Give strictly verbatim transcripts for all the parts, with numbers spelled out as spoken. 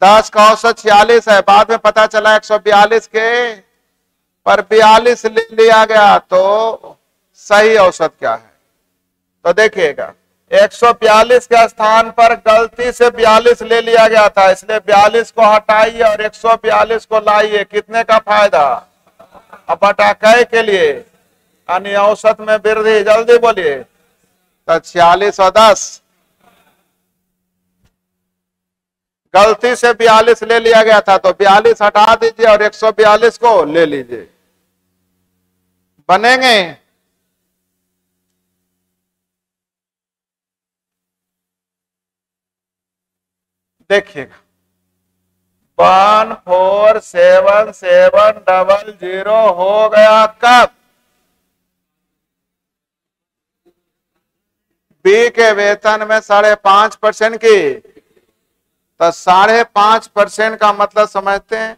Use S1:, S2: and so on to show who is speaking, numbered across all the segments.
S1: दस का औसत छियालीस है, बाद में पता चला एक सौ बयालीस के पर बयालीस ले लिया गया, तो सही औसत क्या है? तो देखिएगा एक सौ बयालीस के स्थान पर गलती से बयालीस ले लिया गया था, इसलिए बयालीस को हटाइए और एक सौ बयालीस को लाइए, कितने का फायदा? अब बटा कै के लिए यानी औसत में वृद्धि, जल्दी बोलिए। तो छियालीस और दस, गलती से बयालीस ले लिया गया था तो बयालीस हटा दीजिए और एक सौ बयालीस को ले लीजिए, बनेंगे। देखिएगा one four seven seven double zero हो गया कब? बी के वेतन में साढ़े पांच परसेंट की, तो साढ़े पांच परसेंट का मतलब समझते हैं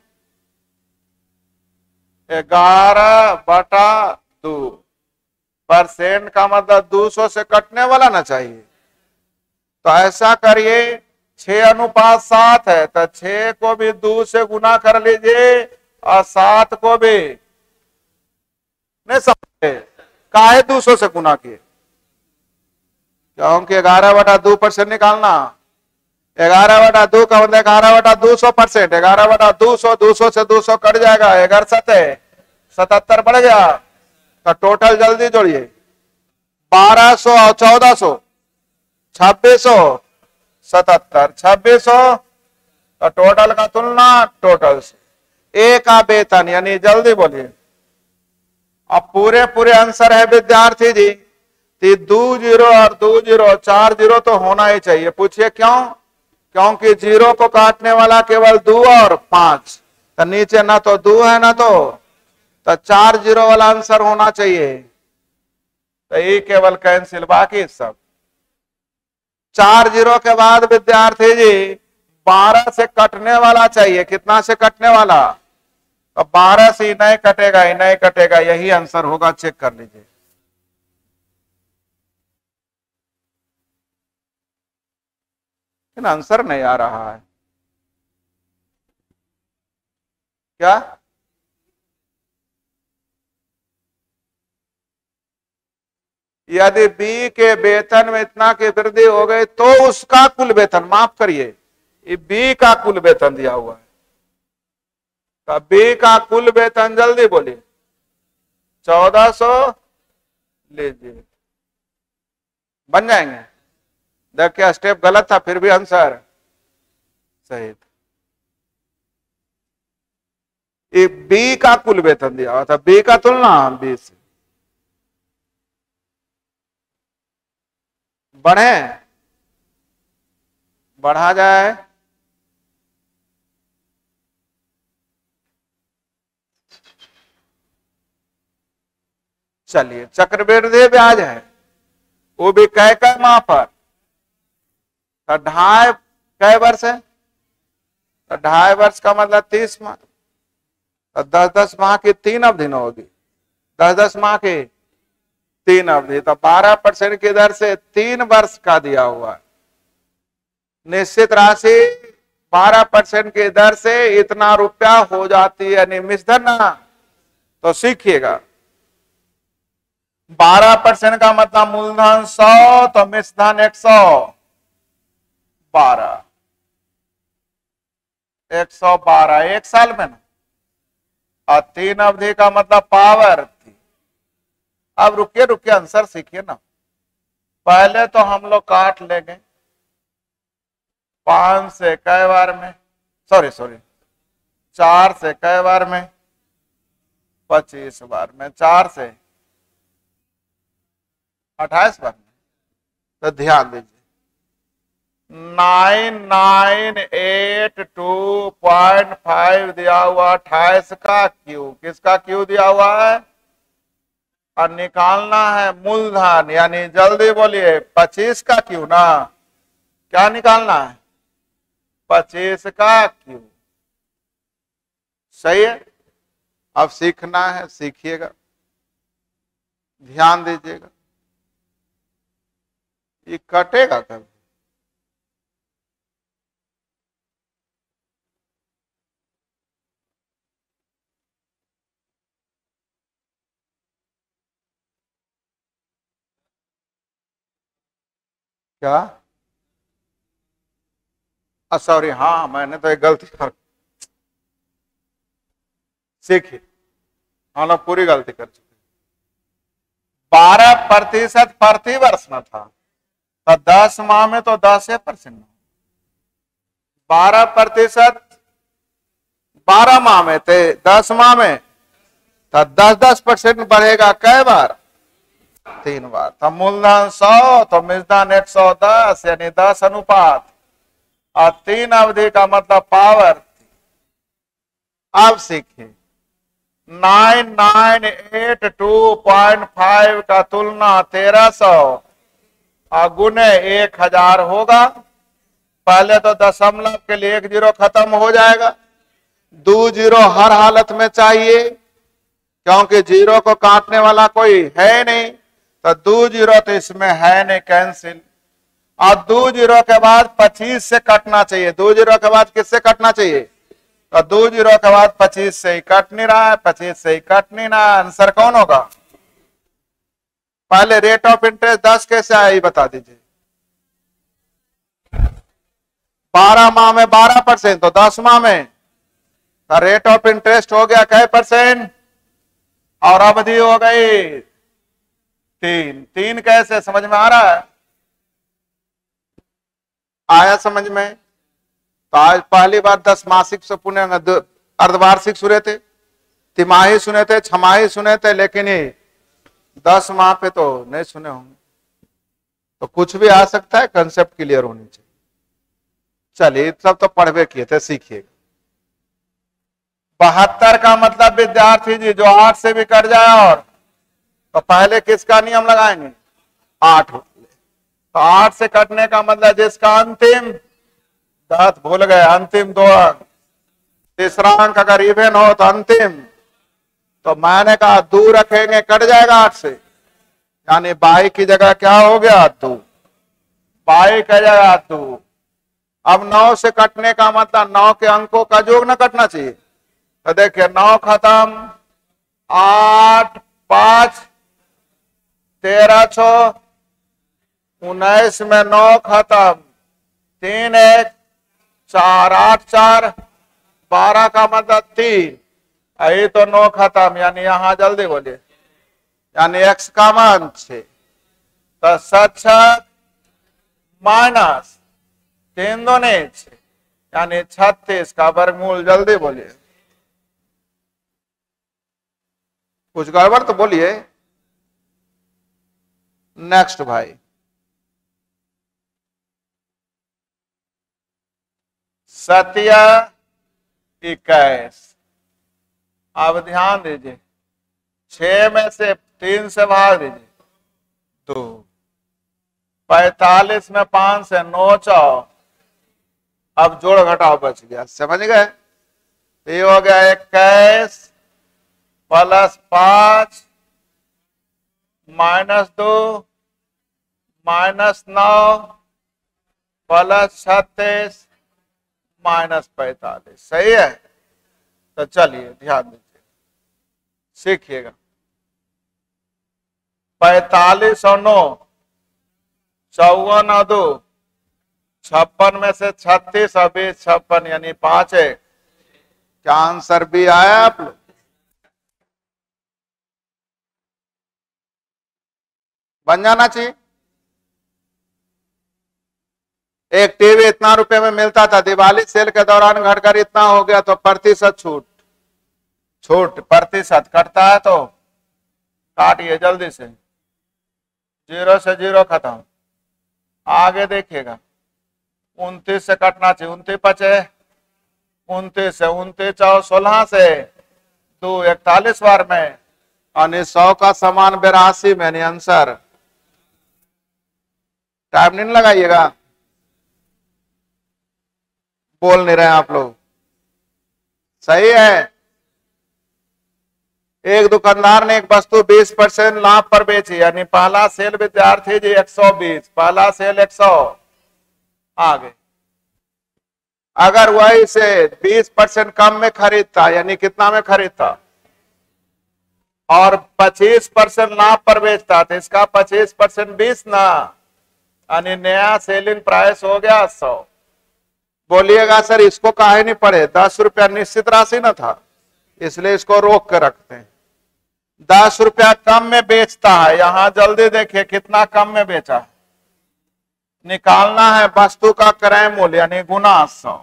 S1: ग्यारह बटा दो परसेंट का मतलब दो सौ से कटने वाला ना चाहिए। तो ऐसा करिए छह अनुपात सात है, तो छह को भी दो से गुना कर लीजिए और सात को भी, नहीं समझे काहे दो सौ से गुना किए? क्योंकि ग्यारह बटा दो परसेंट निकालना, ग्यारह बटा दो का मतलब ग्यारह बटा दो सौ परसेंट, ग्यारह बटा दो सौ, दो सौ से दो सौ कट जाएगा, ग्यारह सत्ते सतहत्तर बढ़ गया। तो टोटल जल्दी जोड़िए, बारह सौ और चौदह सौ छब्बीस सौ सतहत्तर, छब्बीस सौ, तो टोटल का तुलना टोटल से ए का वेतन यानी, जल्दी बोलिए। अब पूरे पूरे आंसर है विद्यार्थी जी, दो जीरो और दो जीरो, चार जीरो तो होना ही चाहिए। पूछिए क्यों? क्योंकि जीरो को काटने वाला केवल दो और पांच, तो नीचे ना तो दो है ना तो तो चार जीरो वाला आंसर होना चाहिए। तो ये केवल कैंसिल, बाकी सब चार जीरो के बाद विद्यार्थी जी बारह से कटने वाला चाहिए। कितना से कटने वाला? तो बारह से नहीं कटेगा, ही नहीं कटेगा, यही आंसर होगा, चेक कर लीजिए। लेकिन आंसर नहीं आ रहा है क्या? यदि बी के वेतन में इतना की वृद्धि हो गई तो उसका कुल वेतन, माफ करिए ये बी का कुल वेतन दिया हुआ है, तो बी का कुल वेतन जल्दी बोलिए चौदह सौ लीजिए, बन जाएंगे। देखिए स्टेप गलत था, फिर भी आंसर सही था। ये बी का कुल वेतन दिया हुआ था, बी का तुलना बी से। बढ़े, बढ़ा जाए, चलिए चक्रवृद्धि ब्याज है, वो भी कै कै माह पर? तो ढाई कै वर्ष है? तो ढाई वर्ष का मतलब तीस माह, तो दस दस माह की तीन अवधि न होगी, दस दस माह की तीन अवधि, तो बारह परसेंट की दर से तीन वर्ष का दिया हुआ है। निश्चित राशि बारह परसेंट की दर से इतना रुपया हो जाती है, निमिषधन ना। तो सीखिएगा बारह परसेंट का मतलब मूलधन सौ, तो मिश्रधन एक सौ बारह, एक सौ बारह एक साल में ना, और तीन अवधि का मतलब पावर थी। अब रुकिए रुकिए आंसर सीखिए ना, पहले तो हम लोग काट लेंगे पांच से कै बार में, सॉरी सॉरी चार से कै बार में, पच्चीस बार में, चार से अट्ठाईस बार में। तो ध्यान दीजिए nine nine eight two point five दिया हुआ, अट्ठाईस का क्यू, किसका क्यू दिया हुआ है? और निकालना है मूलधन, यानी जल्दी बोलिए पच्चीस का क्यू ना, क्या निकालना है? पच्चीस का क्यू, सही है। अब सीखना है, सीखिएगा, ध्यान दीजिएगा, ये कटेगा कभी? क्या? सॉरी, हाँ मैंने तो एक गलती कर सीखी, हम लोग पूरी गलती कर चुके। बारह प्रतिशत प्रति वर्ष में था तो दस माह में तो दस परसेंट, बारह प्रतिशत बारह माह में थे, दस माह में तो दस दस परसेंट बढ़ेगा। कै बार? तीन बार। तो मूलधन सौ तो मूलधन एक सौ दस यानी दस अनुपात, और तीन अवधि का मतलब पावर। अब सीखिए, nine nine eight two point five का तुलना तेरह सौ और गुने एक हजार होगा। पहले तो दशमलव के लिए एक जीरो खत्म हो जाएगा, दो जीरो हर हालत में चाहिए क्योंकि जीरो को काटने वाला कोई है नहीं, तो दो जीरो तो इसमें है नहीं, कैंसिल। और दो जीरो के बाद पच्चीस से कटना चाहिए, दो जीरो के बाद किससे कटना चाहिए? तो दो जीरो के बाद पच्चीस से ही कट नहीं रहा है, पच्चीस से ही कट नहीं रहा। आंसर कौन होगा? पहले रेट ऑफ इंटरेस्ट दस कैसे आया ये बता दीजिए। बारह माह में बारह परसेंट तो दस माह में तो रेट ऑफ इंटरेस्ट हो गया कै परसेंट, और अवधि हो गई तीन। तीन कैसे समझ में आ रहा है? आया समझ में? तो आज पहली बार दस मासिक से पुनः अर्धवार्षिक सुने थे, तिमाही सुने थे, छमाही सुने थे, लेकिन ये दस माह पे तो नहीं सुने होंगे। तो कुछ भी आ सकता है, कंसेप्ट क्लियर होनी चाहिए। चलिए, सब तो पढ़वे किए थे, सीखिएगा। बहत्तर का मतलब विद्यार्थी जी जो आठ से भी कट जाए, और तो पहले किसका नियम लगाएंगे? आठ। तो आठ से कटने का मतलब जिसका अंतिम दांत भूल गए, अंतिम दो अंक, तीसरा अंक अगर इवन हो तो अंतिम, तो मैंने कहा दो रखेंगे, कट जाएगा आठ से, यानी बाई की जगह क्या हो गया? दो। बाई की जगह दो। अब नौ से कटने का मतलब नौ के अंकों का योग न कटना चाहिए। तो देखिए, नौ खत्म, आठ पांच तेरह छो उन्नीस में नौ खत्म, तीन एक चार आठ चार बारह का मतलब तीन, यही तो नौ खत्म, यानी यहां जल्दी बोलिए, यानी एक्स का मान छे। तो सच माइनस तीन दो नहीं छे, यानी छत्तीस का वर्गमूल। जल्दी बोलिए, कुछ गड़बड़ तो बोलिए। नेक्स्ट भाई, सत्या इक्कीस। अब ध्यान दीजिए, छह में से तीन से भाग दीजिए, दो। पैतालीस में पांच से नौ चौ, अब जोड़ घटाव बच गया, समझ गए? ये हो गया इक्कीस प्लस पांच माइनस दो माइनस नौ प्लस छत्तीस माइनस पैतालीस। सही है? तो चलिए ध्यान दीजिए, सीखिएगा। पैतालीस और नौ चौवन और दो छप्पन में से छत्तीस और बीस छप्पन, यानी पांच एक। क्या आंसर भी आया आप लोग? बन जाना चाहिए। एक टीवी इतना रुपए में मिलता था, दिवाली सेल के दौरान घटकर इतना हो गया, तो प्रतिशत छूट छूट प्रतिशत कटता है तो काटिए जल्दी से, जीरो से जीरो खत्म। आगे देखिएगा, उनतीस से कटना चाहिए, उनतीस पचे उनतीस से उनतीस चौ सोलह से दो इकतालीस बार में, और सौ का समान बेरासी में, यानी आंसर। टाइम नहीं लगाइएगा, बोल नहीं रहे आप लोग। सही है? एक दुकानदार ने एक वस्तु बीस परसेंट लाभ पर बेची, यानी पहला सेल विद्यार्थी जी एक सौ बीस, पहला सेल एक सौ। आगे अगर वही से बीस परसेंट कम में खरीदता, यानी कितना में खरीदता, और पच्चीस परसेंट लाभ पर बेचता, तो इसका पच्चीस परसेंट बीस ना, यानी नया सेलिंग प्राइस हो गया सौ। बोलिएगा सर इसको काहे नहीं पढ़े, दस रुपया निश्चित राशि न था, इसलिए इसको रोक कर रखते हैं। दस रुपया कम में बेचता है, यहां जल्दी देखिए कितना कम में बेचा है। निकालना है वस्तु का क्रय मूल्य यानी गुना सौ।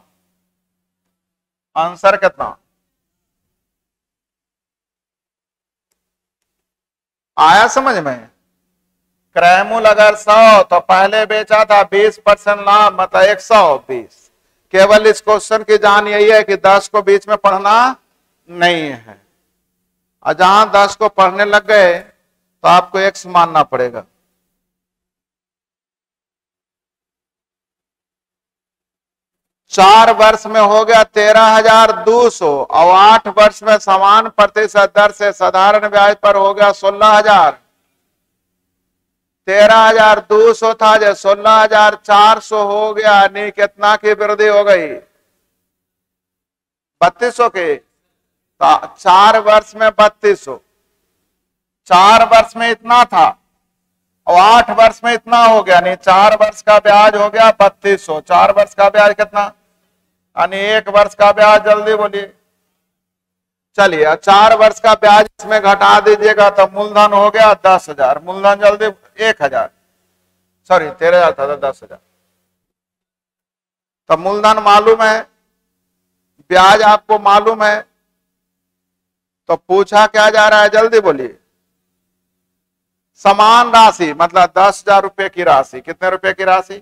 S1: आंसर कितना आया समझ में? क्रय मूल्य अगर सौ तो पहले बेचा था बीस परसेंट लाभ, मतलब एक सौ बीस। केवल इस क्वेश्चन की जान यही है कि दस को बीच में पढ़ना नहीं है, और जहां दस को पढ़ने लग गए तो आपको एक्स मानना पड़ेगा। चार वर्ष में हो गया तेरह हजार दो सौ और आठ वर्ष में समान प्रतिशत दर से साधारण ब्याज पर हो गया सोलह हजार। तेरह हजार दो सौ था जो सोलह हजार चार सौ हो गया, यानी कितना की वृद्धि हो गई? बत्तीस सौ के। चार वर्ष में बत्तीस सौ, चार वर्ष में इतना था और आठ वर्ष में इतना हो गया, नहीं चार वर्ष का ब्याज हो गया बत्तीस सौ। चार वर्ष का ब्याज कितना, यानी एक वर्ष का ब्याज, जल्दी बोलिए। चलिए चार वर्ष का ब्याज इसमें घटा दीजिएगा तो मूलधन हो गया दस हजार। मूलधन जल्दी, एक हजार, सॉरी तेरह हजार था, दस हजार। तो मूलधन मालूम है, ब्याज आपको मालूम है, तो पूछा क्या जा रहा है, जल्दी बोलिए। समान राशि मतलब दस हजार रुपए की राशि, कितने रुपए की राशि?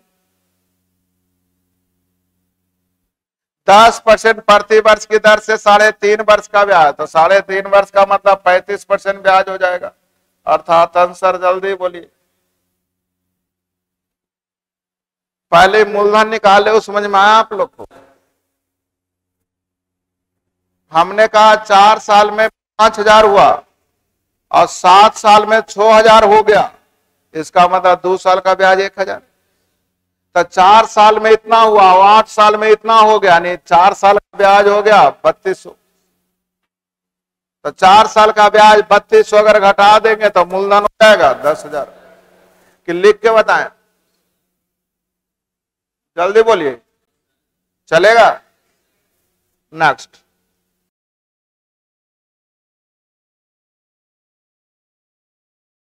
S1: दस परसेंट प्रति वर्ष की दर से साढ़े तीन वर्ष का ब्याज, तो साढ़े तीन वर्ष का मतलब पैंतीस परसेंट ब्याज हो जाएगा, अर्थात आंसर जल्दी बोलिए। पहले मूलधन निकाले, उस समझ में आया आप लोग को? हमने कहा चार साल में पांच हजार हुआ और सात साल में छह हजार हो गया, इसका मतलब दो साल का ब्याज एक हजार। तो चार साल में इतना हुआ और आठ साल में इतना हो गया, नहीं चार साल का ब्याज हो गया बत्तीस सौ। तो चार साल का ब्याज बत्तीस सौ अगर घटा देंगे तो मूलधन हो जाएगा दस हजार। कि लिख के बताएं, जल्दी बोलिए, चलेगा? नेक्स्ट।